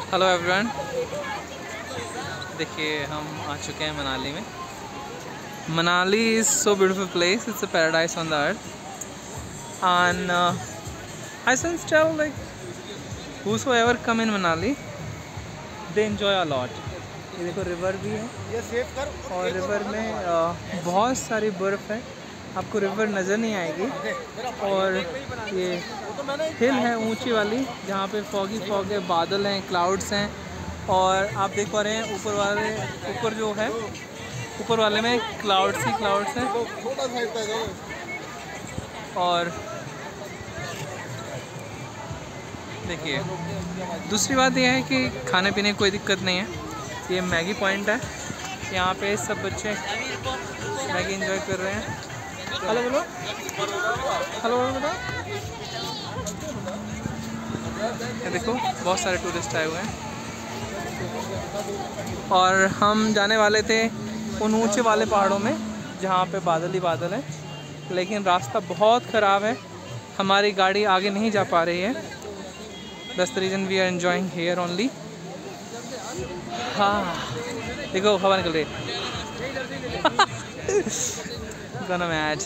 Hello everyone, देखिए हम आ चुके हैं मनाली में। Manali is so beautiful place, it's a paradise on the earth and I sense tell like whosoever come in Manali they enjoy a lot। ये देखो river भी है और रिवर में बहुत सारी बर्फ़ है, आपको रिवर नज़र नहीं आएगी। और ये हिल है ऊंची वाली जहाँ पे फॉगी फॉग है, बादल हैं, क्लाउड्स हैं। और आप देख पा रहे हैं ऊपर जो है ऊपर वाले में क्लाउड्स ही क्लाउड्स हैं। और देखिए दूसरी बात यह है कि खाने पीने की कोई दिक्कत नहीं है। ये मैगी पॉइंट है, यहाँ पे सब बच्चे मैगी एंजॉय कर रहे हैं। हेलो बोलो, हेलो बोलो। ये देखो बहुत सारे टूरिस्ट आए हुए हैं और हम जाने वाले थे उन ऊंचे वाले पहाड़ों में जहाँ पे बादल ही बादल है, लेकिन रास्ता बहुत ख़राब है, हमारी गाड़ी आगे नहीं जा पा रही है। That's the reason we are enjoying here only. हाँ देखो हवा निकल रही है। Gonna mad.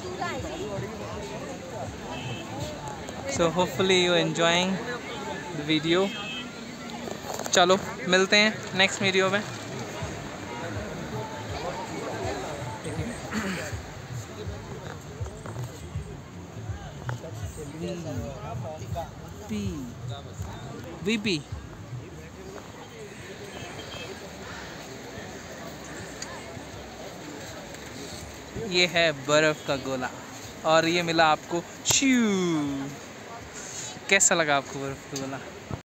So hopefully you enjoying the video. चलो मिलते हैं नेक्स्ट वीडियो में। VP ये है बर्फ़ का गोला और ये मिला आपको। कैसा लगा आपको बर्फ़ का गोला?